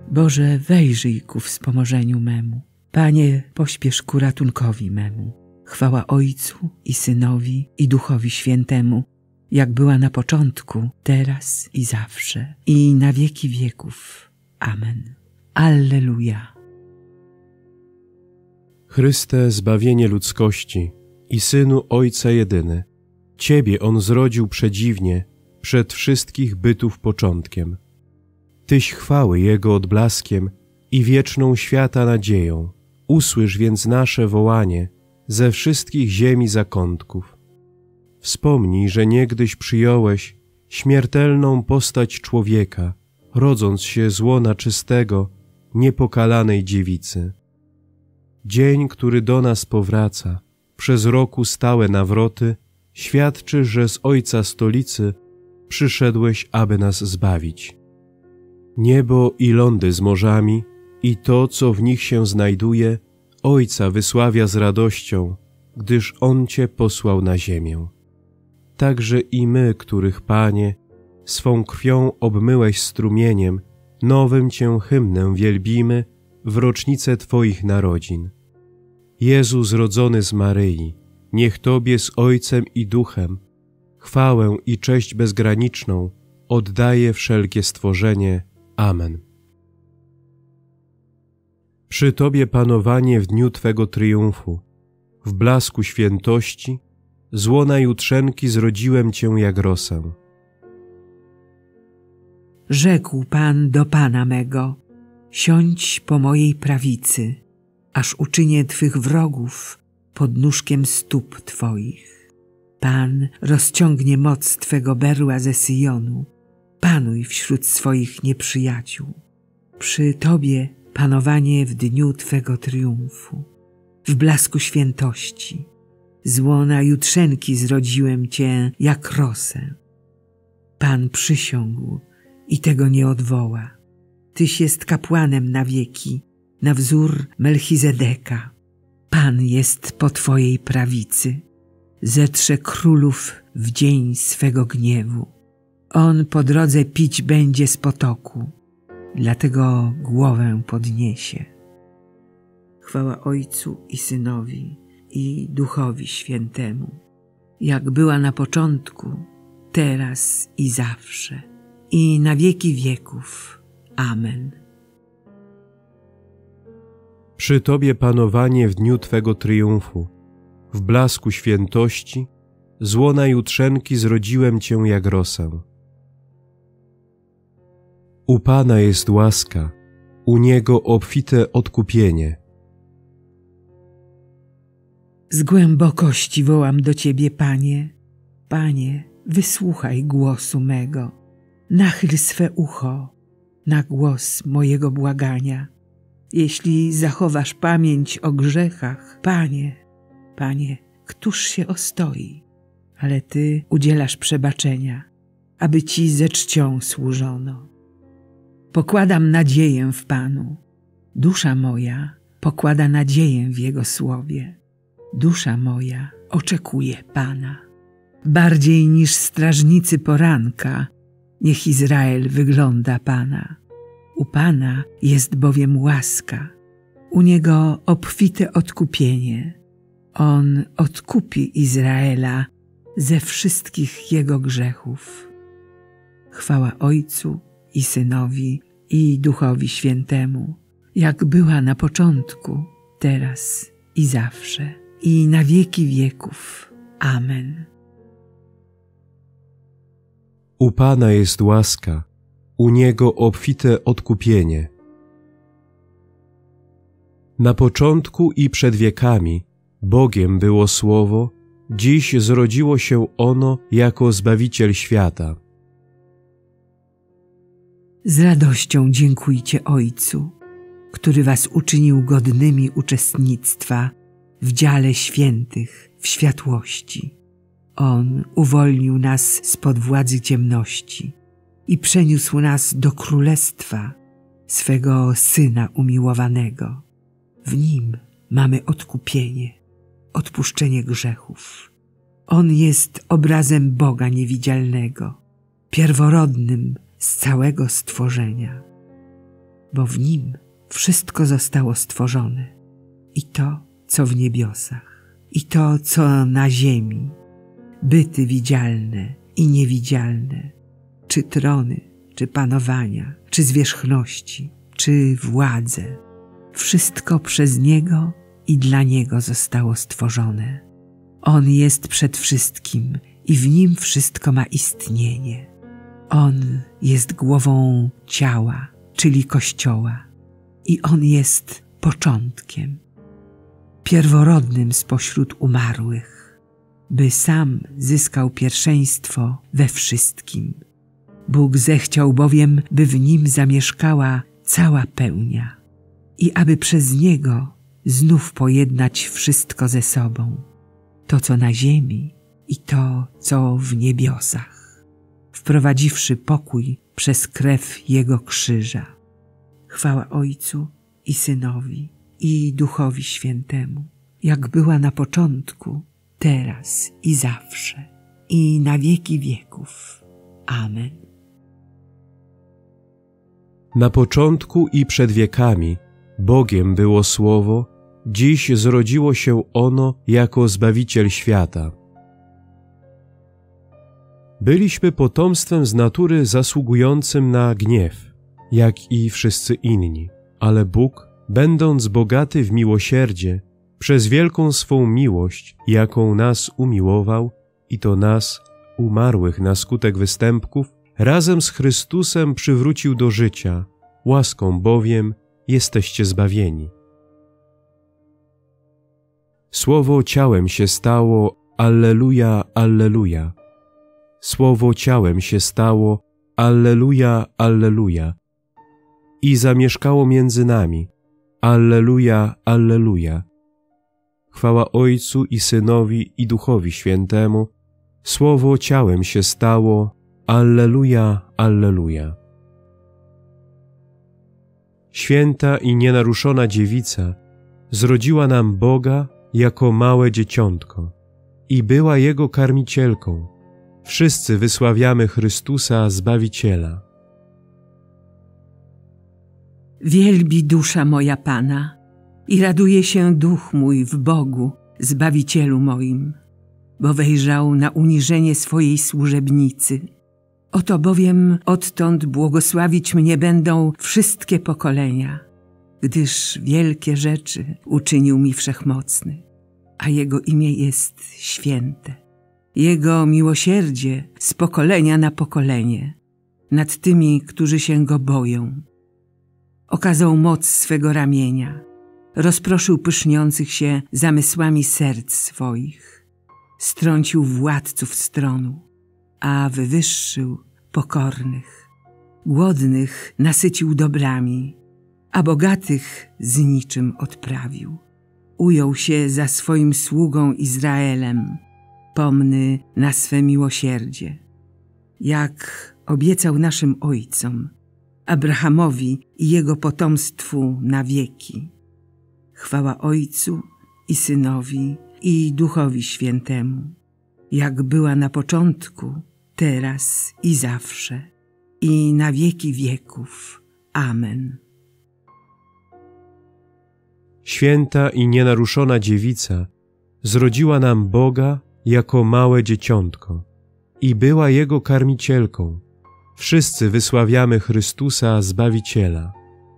Boże, wejrzyj ku wspomożeniu memu. Panie, pośpiesz ku ratunkowi memu. Chwała Ojcu i Synowi i Duchowi Świętemu, jak była na początku, teraz i zawsze, i na wieki wieków. Amen. Alleluja. Chryste, zbawienie ludzkości i Synu Ojca jedyny, Ciebie On zrodził przedziwnie, przed wszystkich bytów początkiem. Tyś chwały Jego odblaskiem i wieczną świata nadzieją. Usłysz więc nasze wołanie ze wszystkich ziemi zakątków. Wspomnij, że niegdyś przyjąłeś śmiertelną postać człowieka, rodząc się z łona czystego, niepokalanej dziewicy. Dzień, który do nas powraca, przez roku stałe nawroty, świadczy, że z Ojca stolicy przyszedłeś, aby nas zbawić. Niebo i lądy z morzami i to, co w nich się znajduje, Ojca wysławia z radością, gdyż On Cię posłał na ziemię. Także i my, których, Panie, swą krwią obmyłeś strumieniem, nowym Cię hymnem wielbimy w rocznicę Twoich narodzin. Jezu zrodzony z Maryi, niech Tobie z Ojcem i Duchem chwałę i cześć bezgraniczną oddaje wszelkie stworzenie. Amen. Przy Tobie panowanie w dniu Twego triumfu, w blasku świętości, z łona jutrzenki zrodziłem Cię jak rosę. Rzekł Pan do Pana mego, siądź po mojej prawicy, aż uczynię Twych wrogów podnóżkiem stóp Twoich. Pan rozciągnie moc Twego berła ze Syjonu, panuj wśród swoich nieprzyjaciół. Przy Tobie panowanie w dniu Twego triumfu, w blasku świętości, z łona jutrzenki zrodziłem Cię jak rosę. Pan przysiągł i tego nie odwoła. Tyś jest kapłanem na wieki, na wzór Melchizedeka. Pan jest po Twojej prawicy, zetrze królów w dzień swego gniewu. On po drodze pić będzie z potoku, dlatego głowę podniesie. Chwała Ojcu i Synowi i Duchowi Świętemu, jak była na początku, teraz i zawsze, i na wieki wieków. Amen. Przy Tobie panowanie w dniu Twego triumfu, w blasku świętości, z łona jutrzenki zrodziłem Cię jak rosę. U Pana jest łaska, u Niego obfite odkupienie. Z głębokości wołam do Ciebie, Panie. Panie, wysłuchaj głosu mego. Nachyl swe ucho na głos mojego błagania. Jeśli zachowasz pamięć o grzechach, Panie, któż się ostoi? Ale Ty udzielasz przebaczenia, aby Ci ze czcią służono. Pokładam nadzieję w Panu. Dusza moja pokłada nadzieję w Jego słowie. Dusza moja oczekuje Pana. Bardziej niż strażnicy poranka, niech Izrael wygląda Pana. U Pana jest bowiem łaska, u Niego obfite odkupienie. On odkupi Izraela ze wszystkich jego grzechów. Chwała Ojcu i Synowi i Duchowi Świętemu, jak była na początku, teraz i zawsze, i na wieki wieków. Amen. U Pana jest łaska, u Niego obfite odkupienie. Na początku i przed wiekami Bogiem było Słowo, dziś zrodziło się ono jako Zbawiciel świata. Z radością dziękujcie Ojcu, który was uczynił godnymi uczestnictwa w dziale świętych w światłości. On uwolnił nas spod władzy ciemności i przeniósł nas do królestwa swego Syna umiłowanego. W Nim mamy odkupienie, odpuszczenie grzechów. On jest obrazem Boga niewidzialnego, pierworodnym z całego stworzenia. bo w Nim wszystko zostało stworzone. I to, co w niebiosach, i to, co na ziemi, byty widzialne i niewidzialne, czy trony, czy panowania, czy zwierzchności, czy władze. Wszystko przez Niego i dla Niego zostało stworzone. On jest przed wszystkim i w Nim wszystko ma istnienie. On jest głową ciała, czyli Kościoła, i On jest początkiem, pierworodnym spośród umarłych, by sam zyskał pierwszeństwo we wszystkim. Bóg zechciał bowiem, by w Nim zamieszkała cała pełnia i aby przez Niego znów pojednać wszystko ze sobą, to co na ziemi i to co w niebiosach, wprowadziwszy pokój przez krew Jego krzyża. Chwała Ojcu i Synowi i Duchowi Świętemu, jak była na początku, teraz i zawsze, i na wieki wieków. Amen. Na początku i przed wiekami Bogiem było Słowo, dziś zrodziło się ono jako Zbawiciel świata. Byliśmy potomstwem z natury zasługującym na gniew, jak i wszyscy inni, ale Bóg, będąc bogaty w miłosierdzie, przez wielką swą miłość, jaką nas umiłował, i to nas, umarłych na skutek występków, razem z Chrystusem przywrócił do życia, łaską bowiem jesteście zbawieni. Słowo ciałem się stało, alleluja, alleluja. Słowo ciałem się stało, alleluja, alleluja. I zamieszkało między nami, alleluja, alleluja. Chwała Ojcu i Synowi i Duchowi Świętemu. Słowo ciałem się stało, alleluja, alleluja. Święta i nienaruszona dziewica zrodziła nam Boga jako małe dzieciątko i była Jego karmicielką. Wszyscy wysławiamy Chrystusa Zbawiciela. Wielbi dusza moja Pana i raduje się duch mój w Bogu, Zbawicielu moim, bo wejrzał na uniżenie swojej służebnicy. Oto bowiem odtąd błogosławić mnie będą wszystkie pokolenia, gdyż wielkie rzeczy uczynił mi Wszechmocny, a Jego imię jest święte. Jego miłosierdzie z pokolenia na pokolenie nad tymi, którzy się Go boją. Okazał moc swego ramienia, rozproszył pyszniących się zamysłami serc swoich, strącił władców stronu, a wywyższył pokornych. Głodnych nasycił dobrami, a bogatych z niczym odprawił. Ujął się za swoim sługą Izraelem, pomny na swe miłosierdzie, jak obiecał naszym ojcom, Abrahamowi i jego potomstwu na wieki. Chwała Ojcu i Synowi i Duchowi Świętemu, jak była na początku, teraz i zawsze, i na wieki wieków. Amen. Święta i nienaruszona dziewica zrodziła nam Boga jako małe dzieciątko i była Jego karmicielką. Wszyscy wysławiamy Chrystusa Zbawiciela.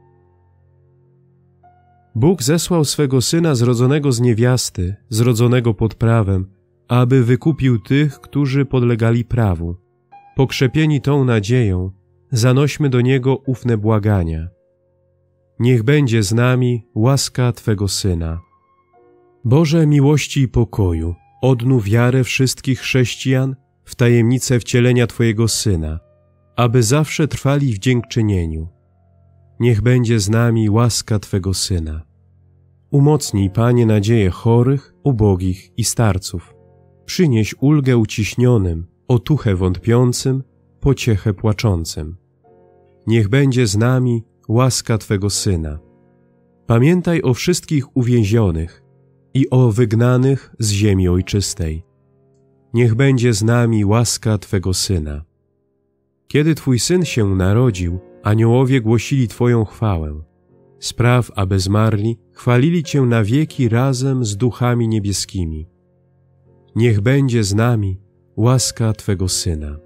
Bóg zesłał swego Syna zrodzonego z niewiasty, zrodzonego pod prawem, aby wykupił tych, którzy podlegali prawu. Pokrzepieni tą nadzieją, zanośmy do Niego ufne błagania. Niech będzie z nami łaska Twego Syna. Boże miłości i pokoju, odnów wiarę wszystkich chrześcijan w tajemnicę wcielenia Twojego Syna, aby zawsze trwali w dziękczynieniu. Niech będzie z nami łaska Twego Syna. Umocnij, Panie, nadzieję chorych, ubogich i starców. Przynieś ulgę uciśnionym, otuchę wątpiącym, pociechę płaczącym. Niech będzie z nami łaska Twego Syna. Pamiętaj o wszystkich uwięzionych i o wygnanych z ziemi ojczystej. Niech będzie z nami łaska Twego Syna. Kiedy Twój Syn się narodził, Aniołowie głosili Twoją chwałę. Spraw, aby zmarli chwalili Cię na wieki razem z duchami niebieskimi. Niech będzie z nami łaska Twego Syna.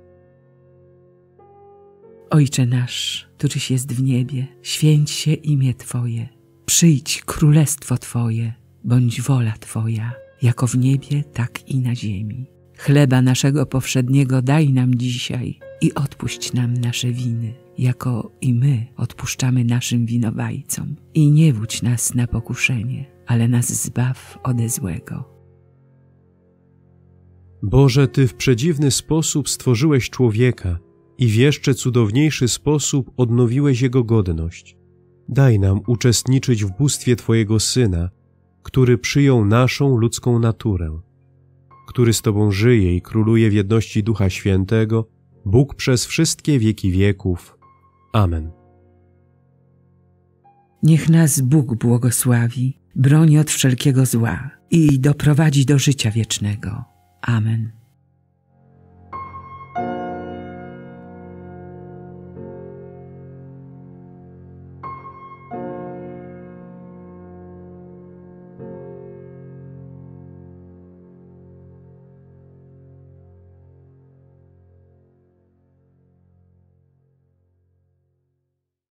Ojcze nasz, któryś jest w niebie, święć się imię Twoje. Przyjdź królestwo Twoje, bądź wola Twoja, jako w niebie, tak i na ziemi. Chleba naszego powszedniego daj nam dzisiaj i odpuść nam nasze winy, jako i my odpuszczamy naszym winowajcom. I nie wódź nas na pokuszenie, ale nas zbaw ode złego. Boże, Ty w przedziwny sposób stworzyłeś człowieka i w jeszcze cudowniejszy sposób odnowiłeś jego godność. Daj nam uczestniczyć w bóstwie Twojego Syna, który przyjął naszą ludzką naturę, który z Tobą żyje i króluje w jedności Ducha Świętego, Bóg przez wszystkie wieki wieków. Amen. Niech nas Bóg błogosławi, broni od wszelkiego zła i doprowadzi do życia wiecznego. Amen.